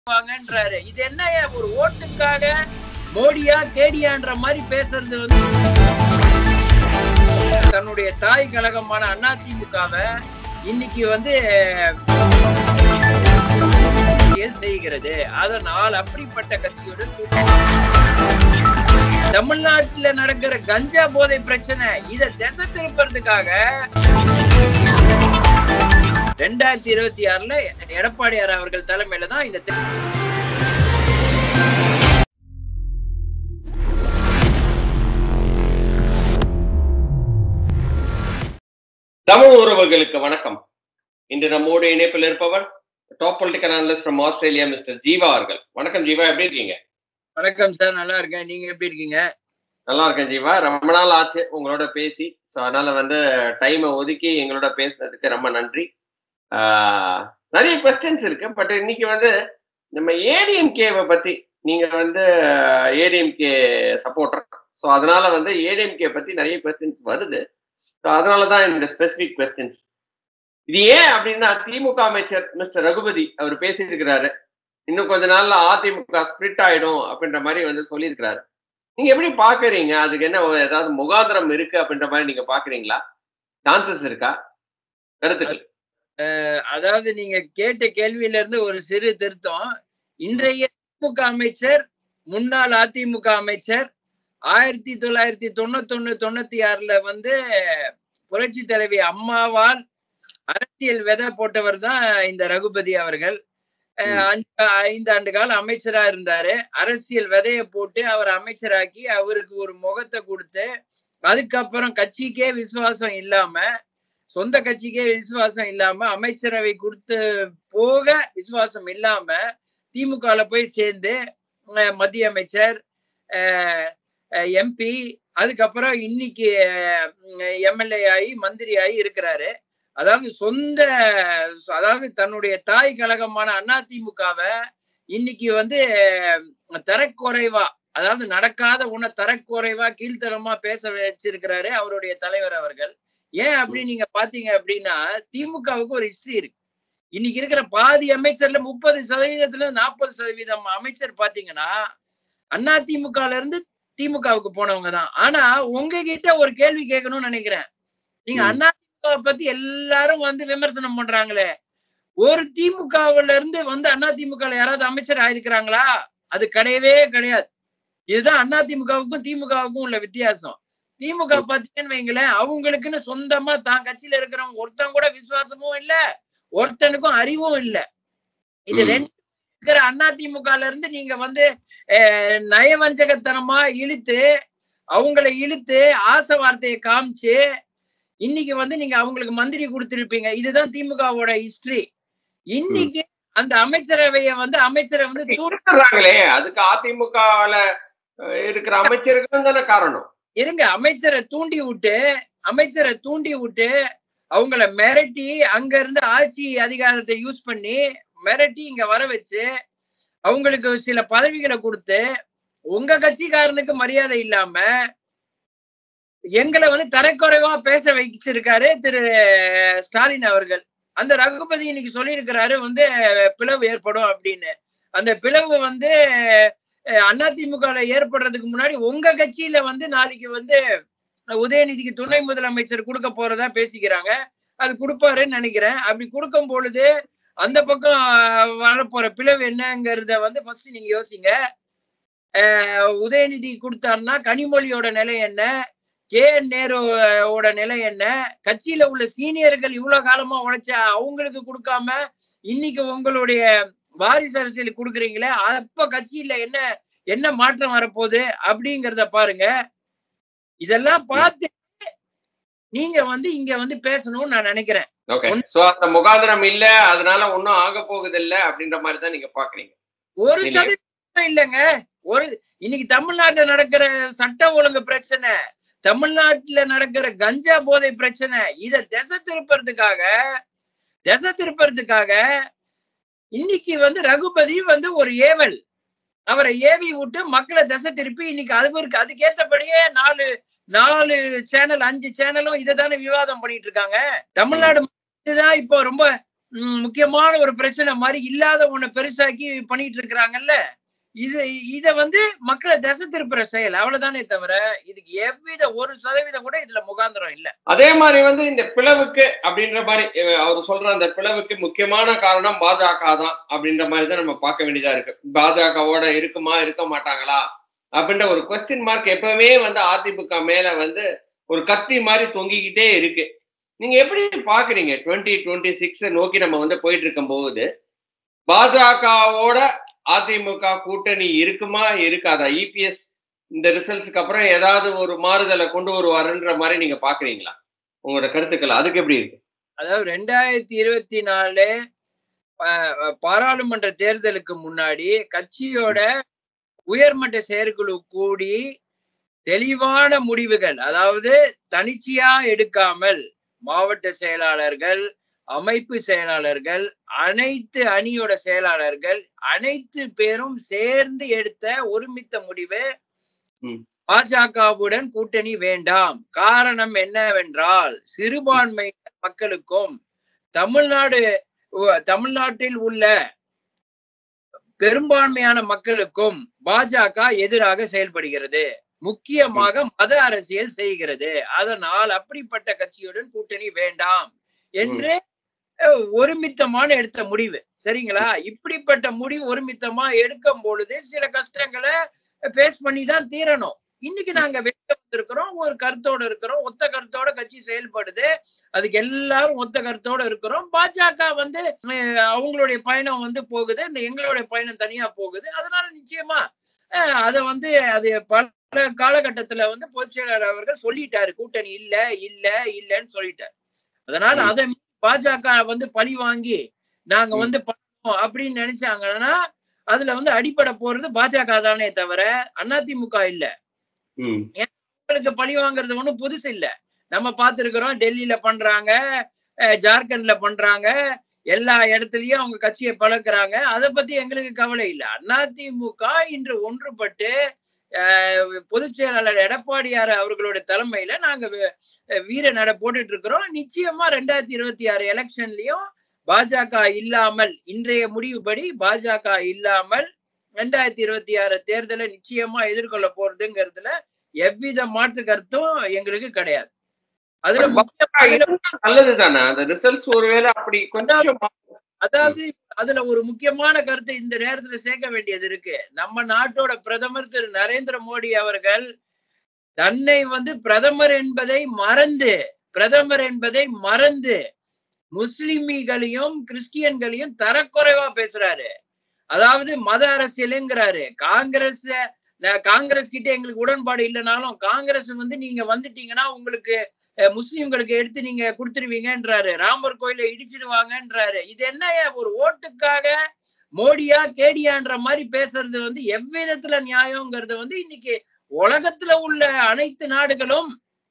வாங்கன்றாரு. இது என்ன ஒரு ஓட்டுக்காக மோடியா கேடியான்ற மாதிரி பேசுறது வந்து தன்னுடைய தாய் கழகமான அதிமுகவை இன்னைக்கு வந்து செய்கிறது. அதனால் அப்படிப்பட்ட கட்சியுடன் தமிழ்நாட்டில் நடக்கிற கஞ்சா போதை பிரச்சனை இதை திசை திருப்பறதுக்காக 2026 எடப்பாடியார் அவர்கள் தலைமையில தான் இந்த தமிழ் உறவுகளுக்கு வணக்கம். இன்று நம்மோடு இணைப்பில் இருப்பவர் top political analyst from Australia mister Jeeva அவர்கள். வணக்கம் ஜீவா, எப்படி இருக்கீங்க? வணக்கம் சார், நல்லா இருக்கேன். நீங்க எப்படி இருக்கீங்க? நல்லா இருக்கேன் ஜீவா. ரொம்ப நாள் ஆச்சு உங்களோட பேசி. ஸோ அதனால வந்து டைமை ஒதுக்கி எங்களோட பேசுனதுக்கு ரொம்ப நன்றி. நிறைய கொஸ்டின்ஸ் இருக்கு. பட் இன்னைக்கு வந்து நம்ம ஏடிஎம்கேவை பத்தி, நீங்க வந்து ஏடிஎம்கே சப்போர்ட்டர், ஸோ அதனால வந்து ஏடிஎம்கே பத்தி நிறைய கொஸ்டின்ஸ் வருது. ஸோ அதனாலதான் இந்த ஸ்பெசிபிக் கொஸ்டின்ஸ். இது ஏன் அப்படின்னா, திமுக அமைச்சர் மிஸ்டர் ரகுபதி அவர் பேசியிருக்கிறாரு, இன்னும் கொஞ்ச நாள்ல அதிமுக ஸ்பிளிட் ஆயிடும் அப்படின்ற மாதிரி வந்து சொல்லியிருக்கிறாரு. நீங்க எப்படி பாக்குறீங்க? அதுக்கு என்ன ஏதாவது முகாந்திரம் இருக்கு அப்படின்ற மாதிரி நீங்க பாக்குறீங்களா? சான்சஸ் இருக்கா? கருத்துக்கள். அதாவது நீங்க கேட்ட கேள்வியில இருந்து ஒரு சிறு திருத்தம். இன்றைய திமுக அமைச்சர், முன்னாள் அதிமுக அமைச்சர், 1991-96 வந்து புரட்சி தலைவி அம்மாவால் அரசியல் விதை போட்டவர் தான் இந்த ரகுபதி அவர்கள். 5 ஆண்டு கால அமைச்சரா இருந்தாரு. அரசியல் விதைய போட்டு அவர் அமைச்சராக்கி அவருக்கு ஒரு முகத்தை கொடுத்து, அதுக்கப்புறம் கட்சிக்கே விசுவாசம் இல்லாம, சொந்த கட்சிக்கே விசுவாசம் இல்லாம, அமைச்சரவை கொடுத்து போக விசுவாசம் இல்லாம திமுகல போய் சேர்ந்து மத்திய அமைச்சர், எம்பி, அதுக்கப்புறம் இன்னைக்கு எம்எல்ஏ ஆகி மந்திரி ஆகி இருக்கிறாரு. அதாவது தன்னுடைய தாய் கழகமான அதிமுகவை இன்னைக்கு வந்து தரக்குறைவா, அதாவது நடக்காத தரக்குறைவா கீழ்த்தரமா பேச வச்சிருக்கிறாரு அவருடைய தலைவர் அவர்கள். ஏன் அப்படி நீங்க பாத்தீங்க அப்படின்னா, திமுகவுக்கு ஒரு ஹிஸ்டரி இருக்கு. இன்னைக்கு இருக்கிற பாதி அமைச்சர்ல 30% 40% அமைச்சர் பாத்தீங்கன்னா அதிமுகல இருந்து திமுகவுக்கு போனவங்க தான். ஆனா உங்ககிட்ட ஒரு கேள்வி கேட்கணும்னு நினைக்கிறேன். நீங்க அதிமுக பத்தி எல்லாரும் வந்து விமர்சனம் பண்றாங்களே, ஒரு திமுகவுல இருந்து வந்து அதிமுகல யாராவது அமைச்சர் ஆயிருக்கிறாங்களா? அது கிடையவே கிடையாது. இதுதான் அதிமுகவுக்கும் திமுகவுக்கும் உள்ள வித்தியாசம். திமுக பாத்தீங்கன்னு வைங்களேன், அவங்களுக்குன்னு சொந்தமா தான் கட்சியில இருக்கிறவங்க ஒருத்தன் கூட விசுவாசமும் இல்ல, ஒருத்தனுக்கும் அறிவும் இல்ல. இது ரெண்டு இருக்கிற அதிமுகல இருந்து நீங்க வந்து நயவஞ்சகத்தனமா அவங்களை இழுத்து ஆசை வார்த்தையை காமிச்சு இன்னைக்கு வந்து நீங்க அவங்களுக்கு மந்திரி கொடுத்திருப்பீங்க. இதுதான் திமுகவோட ஹிஸ்டரி. இன்னைக்கு அந்த அமைச்சரவையை வந்து அமைச்சரை வந்து தூண்டுறாங்களே, அதுக்கு அதிமுகல இருக்கிற அமைச்சர்களும் தானே காரணம். இருங்க, அமைச்சரை தூண்டி விட்டு அவங்கள மிரட்டி, அங்க இருந்து ஆட்சி அதிகாரத்தை யூஸ் பண்ணி மிரட்டி இங்க வர வச்சு அவங்களுக்கு சில பதவிகளை கொடுத்து, உங்க கட்சிக்காரனுக்கு மரியாதை இல்லாம எங்களை வந்து தரக்குறைவா பேச வச்சிருக்காரு திரு ஸ்டாலின் அவர்கள். அந்த ரகுபதி இன்னைக்கு சொல்லியிருக்கிறாரு வந்து பிளவு ஏற்படும் அப்படின்னு. அந்த பிளவு வந்து அதிமுக ஏற்படுறதுக்கு முன்னாடி உங்க கட்சியில வந்து நாளைக்கு வந்து உதயநிதிக்கு துணை முதலமைச்சர் கொடுக்க போறதா பேசிக்கிறாங்க. அது கொடுப்பாருன்னு நினைக்கிறேன். அப்படி கொடுக்கும் பொழுது அந்த பக்கம் வரப்போற பிளவு என்னங்கிறத வந்து ஃபர்ஸ்ட் நீங்க யோசிங்க. உதயநிதி கொடுத்தாருன்னா கனிமொழியோட நிலை என்ன, நேருவோட நிலை என்ன, கட்சியில உள்ள சீனியர்கள் இவ்வளவு காலமா உழைச்ச அவங்களுக்கு கொடுக்காம இன்னைக்கு உங்களுடைய வாரிசு அரசியல் கொடுக்குறீங்களே, அப்ப கட்சியில என்ன மாற்றம் வரப்போகுது அப்படிங்கிறத பாருங்க. இதெல்லாம் பார்த்து நீங்க வந்து இங்க வந்து பேசணும்னு நான் நினைக்கிறேன். அந்த முகாந்திரம் இல்ல, அதனால ஒன்னும் ஆக போகுது இல்ல அப்படின்ற மாதிரி தான் நீங்க பாக்குறீங்க. 1% இல்லைங்க. இன்னைக்கு தமிழ்நாட்டுல நடக்கிற சட்ட ஒழுங்கு பிரச்சனை, தமிழ்நாட்டுல நடக்கிற கஞ்சா போதை பிரச்சனை, இதை திசை திருப்பறதுக்காக இன்னைக்கு வந்து ரகுபதி வந்து ஒரு ஏவல், அவரை ஏவி விட்டு மக்களை திசை திருப்பி இன்னைக்கு அதுக்கேற்றபடியே 4 சேனல் 5 சேனலும் இதை தானே விவாதம் பண்ணிட்டு இருக்காங்க. தமிழ்நாடு இதுதான் இப்போ ரொம்ப முக்கியமான ஒரு பிரச்சனை மாதிரி இல்லாத ஒண்ணு பெருசாக்கி பண்ணிட்டு இருக்கிறாங்கல்ல. இத வந்து மக்களை திசை திருப்புற செயல் அவ்வளவுதானே தவிர இதுக்கு எவ்வித 1% கூட இதுல முகாந்திரம் இல்ல. அதே மாதிரி வந்து இந்த பிளவுக்கு அப்படின்ற மாதிரி அவர் சொல்ற அந்த பிளவுக்கு முக்கியமான காரணம் பாஜக தான் அப்படின்ற மாதிரி தான் நம்ம பார்க்க வேண்டியதா இருக்கு. பாஜகவோட இருக்குமா இருக்க மாட்டாங்களா அப்படின்ற ஒரு கொஸ்டின் மார்க் எப்பவுமே வந்து அதிமுக மேல வந்து ஒரு கத்தி மாதிரி தொங்கிக்கிட்டே இருக்கு. நீங்க எப்படி பாக்குறீங்க 2026 நோக்கி நம்ம வந்து போயிட்டு இருக்கும் போது பாஜகவோட அதிமுக கூட்டணி இருக்குமா இருக்காதா? இபிஎஸ் இந்த ரிசல்ட்ஸ்க்கு அப்புறம் ஏதாவது ஒரு மாறுதலை கொண்டு வருவாருன்ற மாதிரி நீங்க பாக்குறீங்களா? உங்களோட கருத்துக்கள் அதுக்கு எப்படி இருக்கு? அதாவது 2024 பாராளுமன்ற தேர்தலுக்கு முன்னாடி கட்சியோட உயர்மட்ட செயற்குழு கூடி தெளிவான முடிவுகள், அதாவது தனிச்சையா எடுக்காமல் மாவட்ட செயலாளர்கள், அமைப்பு செயலாளர்கள், அனைத்து அணியோட செயலாளர்கள் அனைத்து பேரும் சேர்ந்து எடுத்த ஒருமித்த முடிவு பாஜகவுடன் கூட்டணி வேண்டாம். காரணம் என்னவென்றால் சிறுபான்மை மக்களுக்கும் தமிழ்நாட்டில் உள்ள பெரும்பான்மையான மக்களுக்கும் பாஜக எதிராக செயல்படுகிறது, முக்கியமாக மத அரசியல் செய்கிறது. அதனால் அப்படிப்பட்ட கட்சியுடன் கூட்டணி வேண்டாம் என்று ஒருமித்தமான எடுத்த முடிவு. சரிங்களா? இப்படிப்பட்ட முடிவு ஒருமித்தமா எடுக்கும் பொழுது சில கஷ்டங்களை பேஸ் பண்ணி தான் தீரணும். இன்னைக்கு நாங்க வெளியே வந்திருக்கிறோம், ஒரு கருத்தோட இருக்கிறோம், ஒத்த கருத்தோட கட்சி செயல்படுது, அதுக்கு எல்லாரும் ஒத்த கருத்தோட இருக்கிறோம். பாஜக வந்து அவங்களுடைய பயணம் வந்து போகுது, எங்களுடைய பயணம் தனியா போகுது. அதனால நிச்சயமா அத வந்து அது பல காலகட்டத்துல வந்து பொதுச் செயலாளர் அவர்கள் சொல்லிட்டாரு, கூட்டணி இல்ல இல்ல இல்லன்னு சொல்லிட்டாரு. அதனால அதை பாஜக வந்து பழி வாங்கி நாங்க வந்து பண்ணோம் அப்படின்னு நினைச்சாங்கன்னா அதுல வந்து அடிப்படை போறது பாஜக தானே தவிர அதிமுக இல்ல. உங்களுக்கு பழி வாங்குறது ஒண்ணும் புதுசு இல்ல. நம்ம பார்த்திருக்கிறோம், டெல்லியில பண்றாங்க, ஜார்க்கண்ட்ல பண்றாங்க, எல்லா இடத்துலயும் அவங்க கட்சியை பழக்கிறாங்க. அதை பத்தி எங்களுக்கு கவலை இல்ல. அதிமுக இன்று ஒன்றுபட்டு பொதுச் செயலாளர் எடப்பாடியார் அவர்களுடைய தலைமையில நாங்க வீர நட போட்டுட்டு இருக்கிறோம். நிச்சயமா 2026 எலெக்ஷன்லயும் பாஜக இல்லாமல், இன்றைய முடிவுபடி பாஜக இல்லாமல் 2026 தேர்தலை நிச்சயமா எதிர்கொள்ள போறதுங்கிறதுல எவ்வித மாற்று கருத்தும் எங்களுக்கு கிடையாது. அதுல நல்லதுதானே அந்த ரிசல்ட்ஸ் ஒருவேளை அப்படி கொஞ்சம் அதாவது அதுல ஒரு முக்கியமான கருத்தை இந்த நேரத்துல சேர்க்க வேண்டியது இருக்கு. நம்ம நாட்டோட பிரதமர் திரு நரேந்திர மோடி அவர்கள் தன்னை வந்து பிரதமர் என்பதை மறந்து முஸ்லிம்களையும் கிறிஸ்டியன்களையும் தரக்குறைவா பேசுறாரு. அதாவது மத அரசியலுங்கிறாரு. காங்கிரஸ் கிட்ட எங்களுக்கு உடன்பாடு இல்லைனாலும் காங்கிரஸ் வந்து நீங்க வந்துட்டீங்கன்னா உங்களுக்கு முஸ்லிம்களுக்கு எடுத்து நீங்க கொடுத்துருவீங்கன்றாரு. ராமர் கோயிலை இடிச்சிடுவாங்கன்றாரு. இது என்ன ஒரு ஓட்டுக்காக மோடியா கேடியான்ற மாதிரி பேசுறது வந்து எவ்விதத்துல நியாயங்கிறது வந்து இன்னைக்கு உலகத்துல உள்ள அனைத்து நாடுகளும்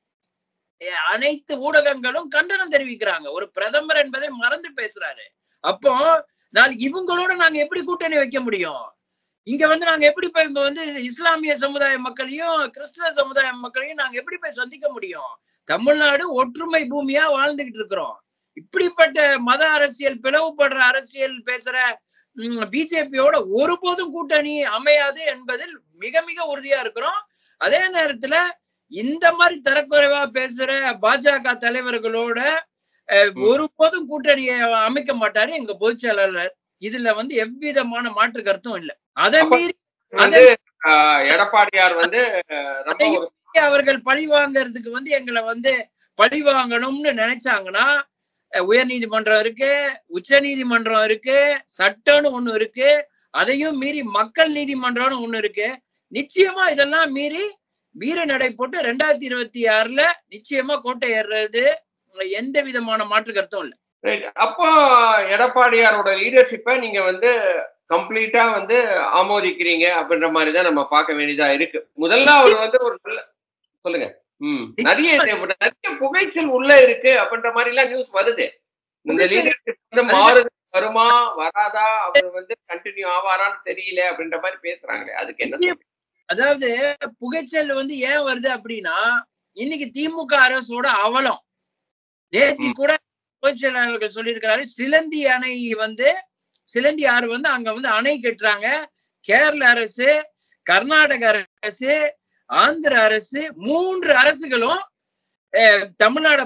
அனைத்து ஊடகங்களும் கண்டனம் தெரிவிக்கிறாங்க. ஒரு பிரதமர் என்பதை மறந்து பேசுறாரு. அப்போ இவங்களோட நாங்க எப்படி கூட்டணி வைக்க முடியும்? இங்க வந்து நாங்க எப்படி போய் இங்க வந்து இஸ்லாமிய சமுதாய மக்களையும் கிறிஸ்தவ சமுதாய மக்களையும் நாங்க எப்படி போய் சந்திக்க முடியும்? தமிழ்நாடு ஒற்றுமை பூமியா வாழ்ந்துகிட்டு இருக்கிறோம். இப்படிப்பட்ட மத அரசியல், பிளவுபடுற அரசியல் பேசுற பிஜேபியோட ஒருபோதும் கூட்டணி அமையாது என்பதில் மிக மிக உறுதியா இருக்கிறோம். அதே நேரத்துல இந்த மாதிரி தரக்குறைவா பேசுற பாஜக தலைவர்களோட ஒருபோதும் கூட்டணியை அமைக்க மாட்டாரு எங்க பொதுச் செயலாளர். இதுல வந்து எவ்விதமான மாற்று கருத்தும் இல்ல. அதை மீறி எடப்பாடியார் வந்து அவர்கள் பழி வாங்கறதுக்கு வந்து எங்களை வந்து பழி வாங்கணும்னு நினைச்சாங்கன்னா உயர் நீதிமன்றம் இருக்கு, உச்ச நீதிமன்றம் இருக்கு, சட்டம்னு ஒண்ணு இருக்கு, அதையும் மீறி மக்கள் நீதிமன்றம்னு ஒண்ணு இருக்கு. நிச்சயமா இதெல்லாம் மீறி வீர நடை போட்டு 2026 நிச்சயமா கோட்டை ஏறுறது எந்த விதமான மாற்று கருத்தும் இல்ல. அப்போ எடப்பாடியாரோட லீடர்ஷிப்பை நீங்க வந்து கம்ப்ளீட்டா வந்து ஆமோதிக்கிறீங்க அப்படின்ற மாதிரிதான் நம்ம பார்க்க வேண்டியதா இருக்கு. முதல்ல அவர் வந்து ஒரு சொல்லுங்க. நிறைய புகைச்சல் உள்ள இருக்கு அப்படின்ற மாதிரி எல்லாம் நியூஸ் வருது. இந்த லீடர்ஷிப் வந்து மாறுது, வருமா வராதா, அவர் வந்து கண்டினியூ ஆவாரான்னு தெரியல அப்படின்ற மாதிரி பேசுறாங்க. அதுக்கு என்ன? அதாவது புகைச்சல் வந்து ஏன் வருது அப்படின்னா இன்னைக்கு திமுக அரசோட அவலம். நேத்தி கூட பொதுச் செயலாளர்கள் சொல்லியிருக்கிறாரு, சிலந்தி அணை வந்து சிலந்தி ஆறு வந்து அங்க வந்து அணை கட்டுறாங்க. கேரள அரசு, கர்நாடக அரசு, ஆந்திர அரசு 3 அரசுகளும் தமிழ்நாட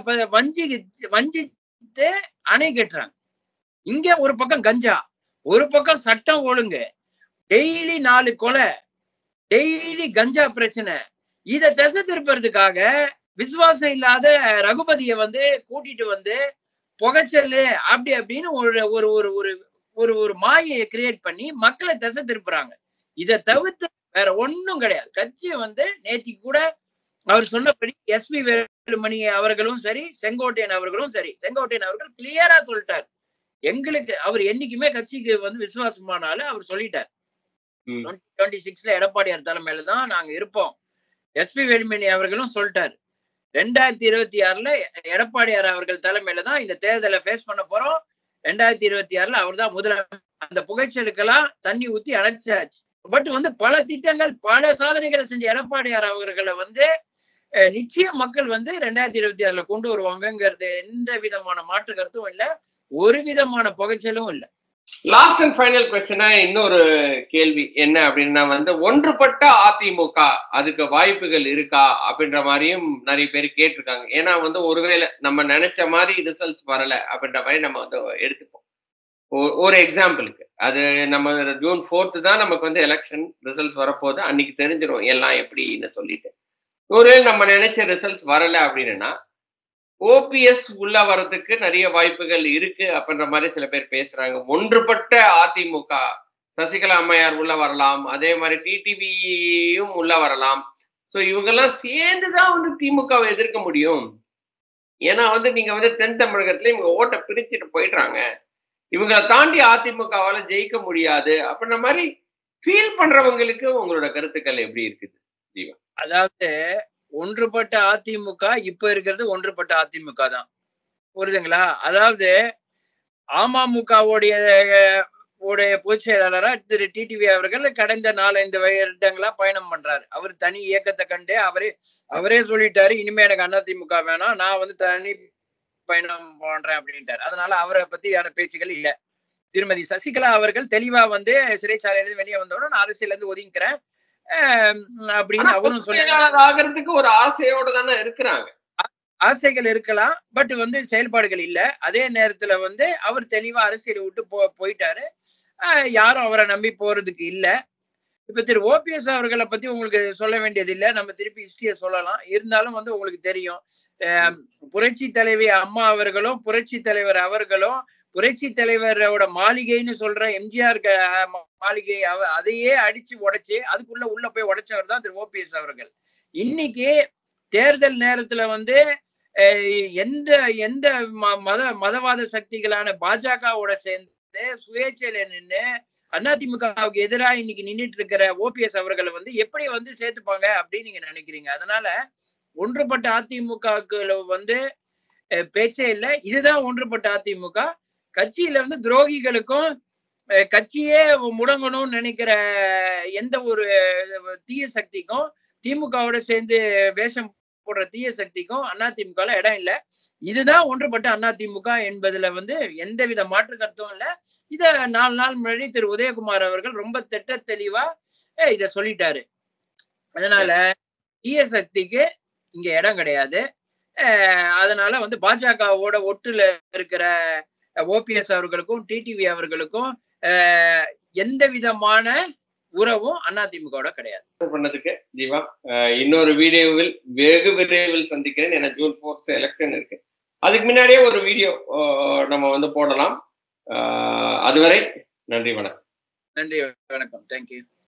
வஞ்சித்து அணை கட்டுறாங்க. இங்க ஒரு பக்கம் கஞ்சா, ஒரு பக்கம் சட்டம் ஒழுங்கு, டெய்லி 4 கொலை, டெய்லி கஞ்சா பிரச்சனை. இத திசை திருப்பறதுக்காக விசுவாசம் இல்லாத ரகுபதிய வந்து கூட்டிட்டு வந்து புகைச்சல்லு அப்படி அப்படின்னு ஒரு ஒரு ஒரு ஒரு ஒரு ஒரு மாயையை கிரியேட் பண்ணி மக்களை திசை திருப்புறாங்க. இதை தவிர்த்து வேற ஒண்ணும் கிடையாது. கட்சி வந்து நேத்திக்கு கூட அவர் சொன்னபடி எஸ்பி வேலுமணி அவர்களும் சரி, செங்கோட்டையன் அவர்களும் சரி, செங்கோட்டையன் அவர்கள் கிளியரா சொல்லிட்டார். எங்களுக்கு அவர் என்னைக்குமே கட்சிக்கு வந்து விசுவாசமானாலும் அவர் சொல்லிட்டார். 2026ல எடப்பாடியார் தலைமையில தான் நாங்க இருப்போம். எஸ்பி வேலுமணி அவர்களும் சொல்லிட்டாரு. 2026ல எடப்பாடியார் அவர்கள் தலைமையில தான் இந்த தேர்தலை ஃபேஸ் பண்ண போறோம். 2026ல அவர் தான் முதலமைச்சர். அந்த புகைச்சலுக்கெல்லாம் தண்ணி ஊத்தி அணைச்சாச்சு. பட் வந்து பல திட்டங்கள், பல சாதனைகளை செஞ்ச எடப்பாடியார் அவர்களை வந்து நிச்சயம் மக்கள் வந்து 2026ல கொண்டு வருவாங்கிறது எந்த விதமான மாற்று கருத்தும் இல்ல. ஒரு விதமான புகைச்சலும் இல்ல. லாஸ்ட் அண்ட் ஃபைனல் கொஸ்டினா இன்னொரு கேள்வி என்ன அப்படின்னா வந்து, ஒன்றுபட்ட அதிமுக அதுக்கு வாய்ப்புகள் இருக்கா அப்படின்ற மாதிரியும் நிறைய பேர் கேட்டிருக்காங்க. ஏன்னா வந்து ஒருவேளை நம்ம நினைச்ச மாதிரி ரிசல்ட்ஸ் வரல அப்படின்ற மாதிரி நம்ம வந்து எடுத்துப்போம். ஒரு எக்ஸாம்பிளுக்கு அது நம்ம ஜூன் 4th தான் நமக்கு வந்து எலெக்ஷன் ரிசல்ட்ஸ் வரப்போகுது. அன்னைக்கு தெரிஞ்சிடும் எல்லாம் எப்படின்னு சொல்லிட்டு. ஒருவேளை நம்ம நினைச்ச ரிசல்ட்ஸ் வரல அப்படின்னா ஓபிஎஸ் உள்ள வரதுக்கு நிறைய வாய்ப்புகள் இருக்கு அப்படின்ற மாதிரி சில பேர் பேசுறாங்க. ஒன்றுபட்ட அதிமுக, சசிகலா அம்மையார் உள்ள வரலாம், அதே மாதிரி டிடிவியும் உள்ள வரலாம். சோ இவங்கெல்லாம் சேர்ந்துதான் வந்து திமுகவை எதிர்க்க முடியும். ஏன்னா வந்து நீங்க வந்து தென் தமிழகத்துல இவங்க ஓட்டை பிரிச்சுட்டு போயிடுறாங்க. இவங்களை தாண்டி அதிமுகவால ஜெயிக்க முடியாது அப்படின்ற மாதிரி ஃபீல் பண்றவங்களுக்கு உங்களோட கருத்துக்கள் எப்படி இருக்குது ஜீவா? அதாவது ஒன்றுபட்ட அதிமுக இப்ப இருக்கிறது ஒன்றுபட்ட அதிமுக தான். புரியுதுங்களா? அதாவது அமமுகவுடைய பொதுச் செயலாளரா திரு டிடிவி அவர்கள் கடந்த 4-5 வருடங்களா பயணம் பண்றாரு. அவர் தனி இயக்கத்தை கண்டு அவரே சொல்லிட்டாரு, இனிமே எனக்கு அதிமுக வேணாம், நான் வந்து தனி பயணம் பண்றேன் அப்படின்ட்டாரு. அதனால அவரை பத்தியான பேச்சுகள் இல்ல. திருமதி சசிகலா அவர்கள் தெளிவா வந்து சிறைச்சாலையிலிருந்து வெளியே வந்தோட நான் அரசியல இருந்து ஒதுங்கிக்கிறேன் அப்படின்னு அவரும் சொல்லி ஆகிறதுக்கு ஒரு ஆசையோட தானே இருக்கிறாங்க. ஆசைகள் இருக்கலாம், பட் வந்து செயல்பாடுகள் இல்ல. அதே நேரத்துல வந்து அவர் தெளிவா அரசியலை விட்டு போயிட்டாரு. யாரும் அவரை நம்பி போறதுக்கு இல்ல. இப்ப திரு ஓபிஎஸ் அவர்களை பத்தி உங்களுக்கு சொல்ல வேண்டியது இல்ல. நம்ம திருப்பி ஹிஸ்டரிய சொல்லலாம். இருந்தாலும் வந்து உங்களுக்கு தெரியும், புரட்சி தலைவி அம்மா அவர்களும் புரட்சி தலைவர் அவர்களும் புரட்சி தலைவரோட மாளிகைன்னு சொல்ற எம்ஜிஆர் மாளிகை அதையே அடிச்சு உடைச்சு அதுக்குள்ள உள்ள போய் உடைச்சவர் தான் திரு ஓபிஎஸ் அவர்கள். இன்னைக்கு தேர்தல் நேரத்துல வந்து எந்த எந்த மதவாத சக்திகளான பாஜகவோட சேர்ந்து சுயேட்சையில நின்று அதிமுகவுக்கு எதிராக இன்னைக்கு நின்றுட்டு இருக்கிற ஓபிஎஸ் அவர்களை வந்து எப்படி வந்து சேர்த்துப்பாங்க அப்படின்னு நீங்க நினைக்கிறீங்க? அதனால ஒன்றுபட்ட அதிமுகவுக்கு வந்து பேச்சே இல்லை. இதுதான் ஒன்றுபட்ட அதிமுக. கட்சியில வந்து துரோகிகளுக்கும் கட்சியே முடங்கணும்னு நினைக்கிற எந்த ஒரு தீய சக்திக்கும், திமுகவோட சேர்ந்து வேஷம் போடுற தீய சக்திக்கும் அதிமுகல இடம் இல்லை. இதுதான் ஒன்றுபட்ட அதிமுக என்பதுல வந்து எந்தவித மாற்று கருத்தும் இல்லை. இத 4 நாள் முன்னாடி திரு உதயகுமார் அவர்கள் ரொம்ப திட்ட தெளிவா இத சொல்லிட்டாரு. அதனால தீய சக்திக்கு இங்க இடம் கிடையாது. அதனால வந்து பாஜகவோட ஒட்டுல இருக்கிற ஓபிஎஸ் அவர்களுக்கும் டிடிவி அவர்களுக்கும் எந்த விதமான உறவும் அதிமுகவோட கிடையாது. பண்ணதுக்கு ஜீவா, இன்னொரு வீடியோவில் வெகு விரைவில் சந்திக்கிறேன். ஏன்னா ஜூன் 4th எலெக்ஷன் இருக்கு. அதுக்கு முன்னாடியே ஒரு வீடியோ நம்ம வந்து போடலாம். அதுவரை நன்றி, வணக்கம். நன்றி, வணக்கம். தேங்க்யூ.